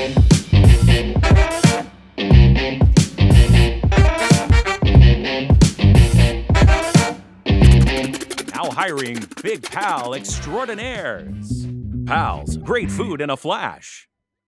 Now hiring Big Pal Extraordinaires. Pals, great food in a flash.